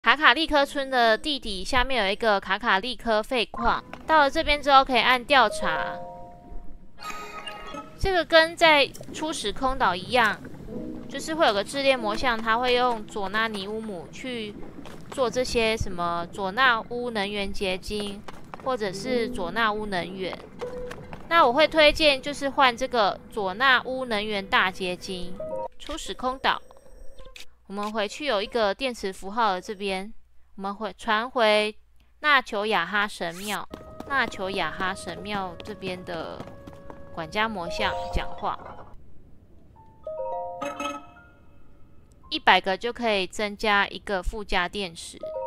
卡卡利科村的地底下面有一个卡卡利科废矿，到了这边之后可以按调查。这个跟在初始空岛一样，就是会有个智炼魔像，它会用佐纳尼乌姆去做这些什么佐纳乌能源结晶，或者是佐纳乌能源。那我会推荐就是换这个佐纳乌能源大结晶。初始空岛，我们回去有一个电磁符号的这边，我们会传回纳丘亚哈神庙。纳丘亚哈神庙这边的管家魔像讲话，100个就可以增加一个附加电池。